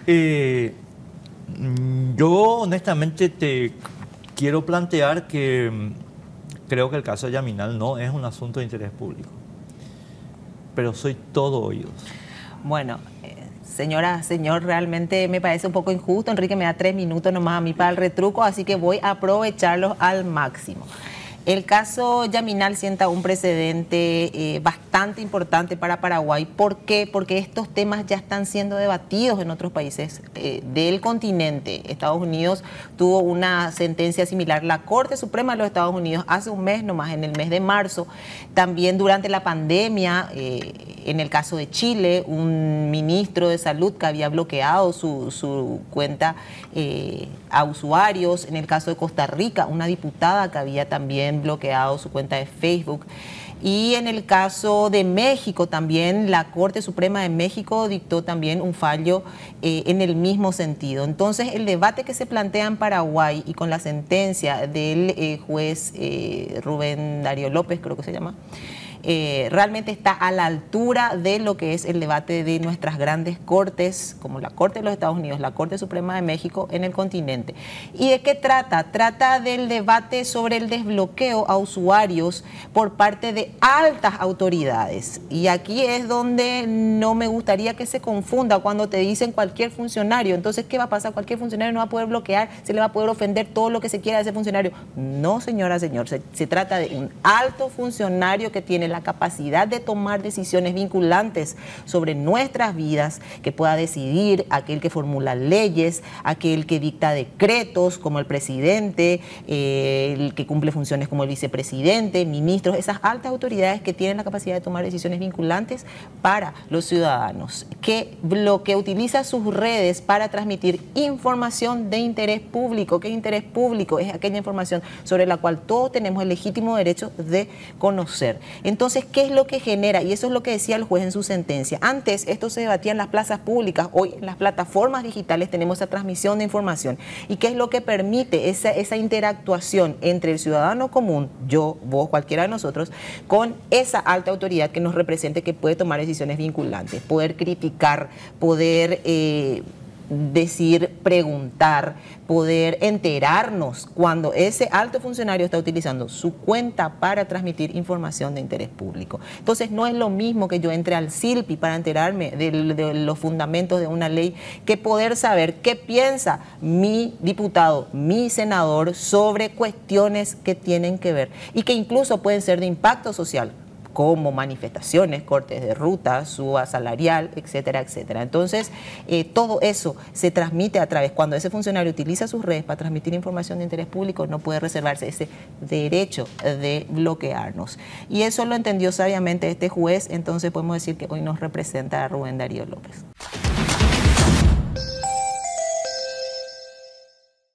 Eh, yo honestamente te quiero plantear que creo que el caso de Yaminal no es un asunto de interés público, pero soy todo oídos. Bueno, señora, señor, realmente me parece un poco injusto. Enrique me da 3 minutos nomás a mí para el retruco, así que voy a aprovecharlos al máximo. El caso Yaminal sienta un precedente bastante importante para Paraguay. ¿Por qué? Porque estos temas ya están siendo debatidos en otros países del continente. Estados Unidos tuvo una sentencia similar. La Corte Suprema de los Estados Unidos hace un mes nomás, en el mes de marzo. También durante la pandemia, en el caso de Chile, un ministro de salud que había bloqueado su cuenta a usuarios. En el caso de Costa Rica, una diputada que había también bloqueado su cuenta de Facebook. Y en el caso de México también, la Corte Suprema de México dictó también un fallo en el mismo sentido. Entonces, el debate que se plantea en Paraguay y con la sentencia del juez Rubén Darío López, creo que se llama, realmente está a la altura de lo que es el debate de nuestras grandes cortes, como la Corte de los Estados Unidos, la Corte Suprema de México en el continente. ¿Y de qué trata? Trata del debate sobre el desbloqueo a usuarios por parte de altas autoridades. Y aquí es donde no me gustaría que se confunda cuando te dicen cualquier funcionario. Entonces, ¿qué va a pasar? Cualquier funcionario no va a poder bloquear, se le va a poder ofender todo lo que se quiera de ese funcionario. No, señora, señor, se trata de un alto funcionario que tiene la capacidad de tomar decisiones vinculantes sobre nuestras vidas, que pueda decidir, aquel que formula leyes, aquel que dicta decretos como el presidente, el que cumple funciones como el vicepresidente, ministros, esas altas autoridades que tienen la capacidad de tomar decisiones vinculantes para los ciudadanos, que utiliza sus redes para transmitir información de interés público. ¿Qué es interés público? Es aquella información sobre la cual todos tenemos el legítimo derecho de conocer. Entonces, ¿qué es lo que genera? Y eso es lo que decía el juez en su sentencia. Antes esto se debatía en las plazas públicas, hoy en las plataformas digitales tenemos esa transmisión de información. ¿Y qué es lo que permite esa interactuación entre el ciudadano común, yo, vos, cualquiera de nosotros, con esa alta autoridad que nos represente, que puede tomar decisiones vinculantes, poder criticar, poder decir, preguntar, poder enterarnos cuando ese alto funcionario está utilizando su cuenta para transmitir información de interés público? Entonces, no es lo mismo que yo entre al SILPI para enterarme de los fundamentos de una ley, que poder saber qué piensa mi diputado, mi senador sobre cuestiones que tienen que ver y que incluso pueden ser de impacto social, como manifestaciones, cortes de ruta, suba salarial, etcétera, etcétera. Entonces, todo eso se transmite a través, cuando ese funcionario utiliza sus redes para transmitir información de interés público, no puede reservarse ese derecho de bloquearnos. Y eso lo entendió sabiamente este juez, entonces podemos decir que hoy nos representa a Rubén Darío López.